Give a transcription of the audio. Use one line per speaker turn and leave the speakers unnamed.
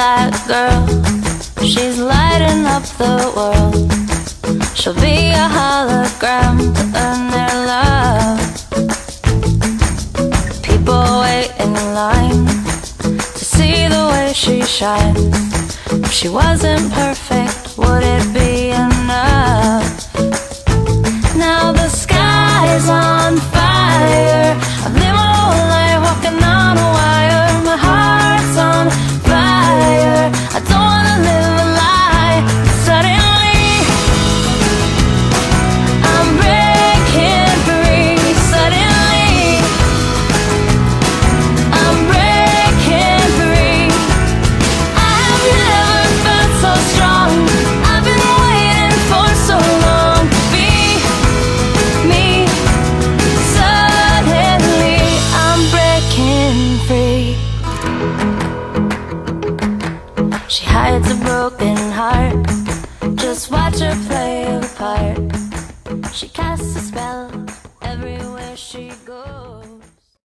that girl, she's lighting up the world. She'll be a hologram to earn their love. People wait in line to see the way she shines. If she wasn't perfect, would it be enough? Now the sky's on fire. I've lived my whole life walking on a wire. My heart's on fire. I don't wanna live a lie. Suddenly I'm breaking free. Suddenly I'm breaking free. I have never felt so strong. I've been waiting for so long to be me. Suddenly I'm breaking free. She hides a broken heart. Just watch her play the part. She casts a spell everywhere she goes.